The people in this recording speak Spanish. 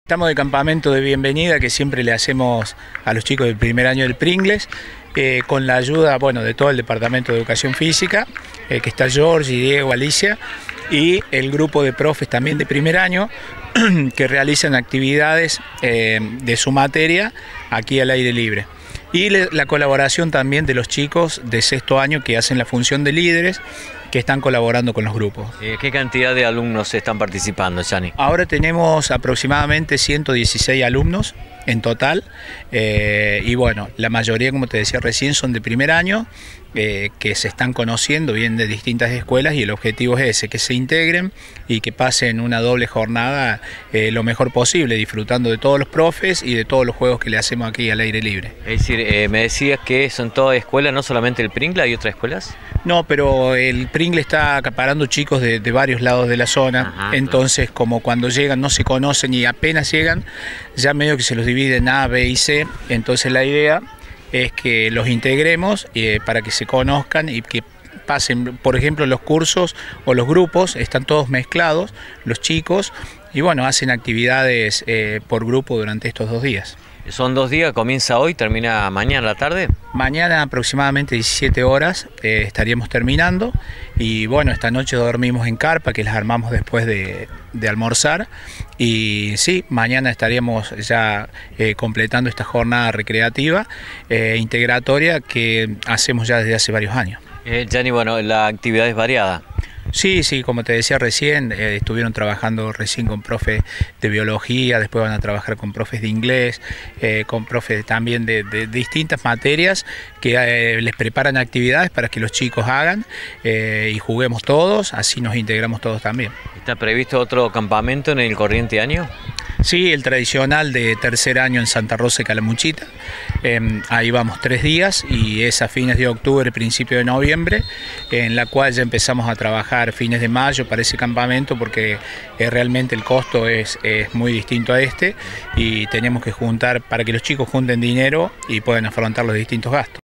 Estamos de campamento de bienvenida que siempre le hacemos a los chicos del primer año del Pringles, con la ayuda de todo el Departamento de Educación Física, que está George, Diego, Alicia, y el grupo de profes también de primer año que realizan actividades de su materia aquí al aire libre. Y la colaboración también de los chicos de sexto año que hacen la función de líderes, que están colaborando con los grupos. ¿Qué cantidad de alumnos están participando, Gianni? Ahora tenemos aproximadamente 116 alumnos en total, y la mayoría, como te decía recién, son de primer año, que se están conociendo, vienen de distintas escuelas, y el objetivo es ese, que se integren y que pasen una doble jornada lo mejor posible, disfrutando de todos los profes y de todos los juegos que le hacemos aquí al aire libre. Es decir, me decías que son todas escuelas, no solamente el Pringles, ¿hay otras escuelas? No, pero el Pringles está acaparando chicos de varios lados de la zona. Ajá, entonces claro. Como cuando llegan no se conocen y apenas llegan, ya medio que se los divide en A, B y C, entonces la idea es que los integremos para que se conozcan y que pasen, por ejemplo, los cursos o los grupos, están todos mezclados, los chicos, y hacen actividades por grupo durante estos 2 días. ¿Son 2 días? ¿Comienza hoy, termina mañana a la tarde? Mañana aproximadamente 17 horas estaríamos terminando, y esta noche dormimos en carpa, que las armamos después de almorzar, y sí, mañana estaríamos ya completando esta jornada recreativa integratoria que hacemos ya desde hace varios años. Gianni, la actividad es variada. Sí, como te decía recién, estuvieron trabajando recién con profes de biología, después van a trabajar con profes de inglés, con profes también de distintas materias que les preparan actividades para que los chicos hagan y juguemos todos, así nos integramos todos también. ¿Está previsto otro campamento en el corriente año? Sí, el tradicional de tercer año en Santa Rosa de Calamuchita. Ahí vamos 3 días y es a fines de octubre, principio de noviembre, en la cual ya empezamos a trabajar fines de mayo para ese campamento, porque realmente el costo es muy distinto a este, y tenemos que juntar para que los chicos junten dinero y puedan afrontar los distintos gastos.